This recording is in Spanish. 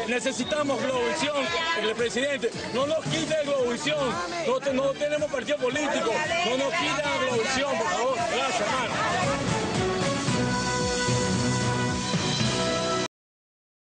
necesitamos Globovisión. El presidente, no nos quite Globovisión, no tenemos partido político, no nos quiten Globovisión, por favor.